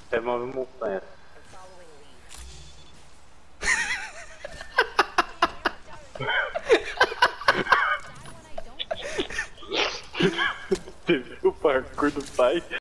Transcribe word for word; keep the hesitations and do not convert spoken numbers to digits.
É uma montanha. Você viu o parkour do pai?